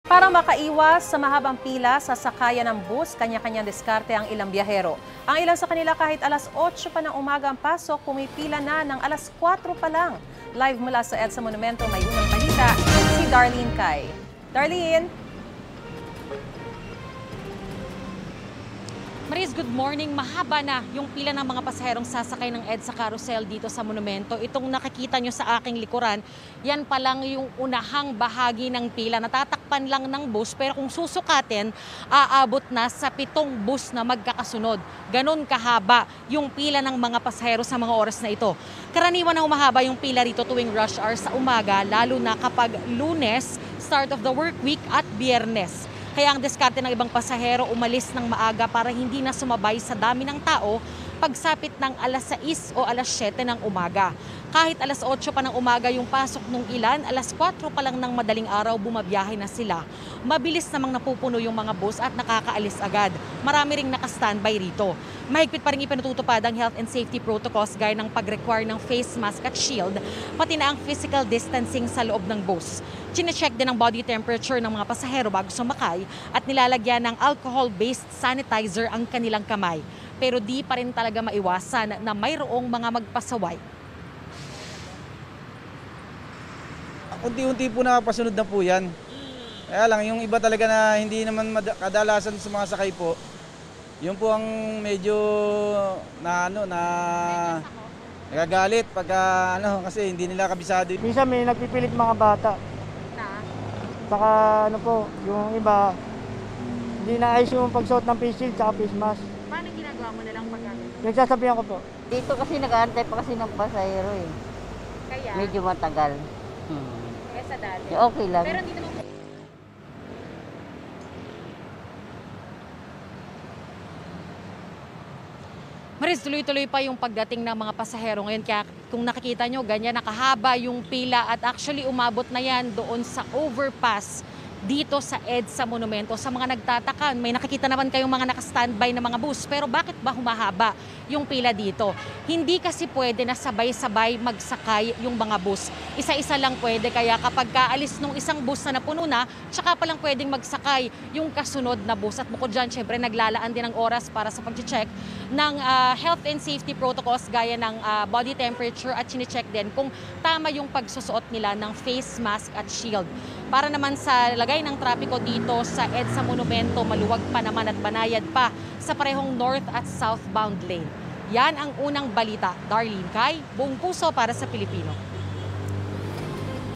Para makaiwas sa mahabang pila sa sakayan ng bus, kanya-kanyang diskarte ang ilang biyahero. Ang ilan sa kanila kahit alas 8 pa ng umaga ang pasok, pumipila na ng alas 4 pa lang. Live mula sa EDSA Monumento, may unang balita si Darlene Kay. Darlene! Maris, good morning. Mahaba na yung pila ng mga pasaherong sasakay ng EDSA carousel dito sa monumento. Itong nakikita nyo sa aking likuran, yan pa lang yung unahang bahagi ng pila. Natatakpan lang ng bus, pero kung susukatin, aabot na sa 7 bus na magkakasunod. Ganon kahaba yung pila ng mga pasahero sa mga oras na ito. Karaniwan na humahaba yung pila rito tuwing rush hour sa umaga, lalo na kapag Lunes, start of the work week, at Biyernes. Kaya ang diskarte ng ibang pasahero umalis ng maaga para hindi na sumabay sa dami ng tao pagsapit ng alas 6 o alas 7 ng umaga. Kahit alas 8 pa ng umaga yung pasok nung ilan, alas 4 pa lang ng madaling araw bumabiyahe na sila. Mabilis namang napupuno yung mga bus at nakakaalis agad. Marami ring naka-standby rito. Mahigpit pa rin ipinatutupad ang health and safety protocols gaya ng pag-require ng face mask at shield, pati na ang physical distancing sa loob ng bus. Chine-check din ang body temperature ng mga pasahero bago sumakay at nilalagyan ng alcohol-based sanitizer ang kanilang kamay. Pero di pa rin talaga maiwasan na mayroong mga magpasaway. Unti-unti po napasunod na po yan. Kaya lang, yung iba talaga na hindi naman kadalasan sa mga sakay po, yun po ang medyo nagagalit pagka kasi hindi nila kabisado. Minsan may nagpipilit mga bata. Saka yung iba, hindi naayos yung pagsuot ng face shield at face mask. Paano ginagawa mo na lang paggamit? Nagsasabihan ko po. Dito kasi nag-aantay pa kasi ng pasahero eh. Kaya? Medyo matagal. Kaya sa dati? Okay lang. Pero hindi naman... Maris, tuloy-tuloy pa yung pagdating ng mga pasahero ngayon. Kaya kung nakikita nyo, ganyan nakahaba yung pila at actually umabot na yan doon sa overpass dito sa EDSA Monumento. Sa mga nagtataka, may nakikita naman kayong mga naka-standby na mga bus. Pero bakit ba humahaba yung pila dito? Hindi kasi pwede na sabay-sabay magsakay yung mga bus. Isa-isa lang pwede. Kaya kapag kaalis nung isang bus na napuno na, tsaka pa lang pwedeng magsakay yung kasunod na bus. At bukod dyan, syempre naglalaan din ng oras para sa pag-check ng health and safety protocols gaya ng body temperature at chine-check din kung tama yung pagsusuot nila ng face mask at shield. Para naman sa lagay ng trapiko dito sa EDSA Monumento, maluwag pa naman at banayad pa sa parehong north at southbound lane. Yan ang unang balita. Darlene Kay, buong puso para sa Pilipino.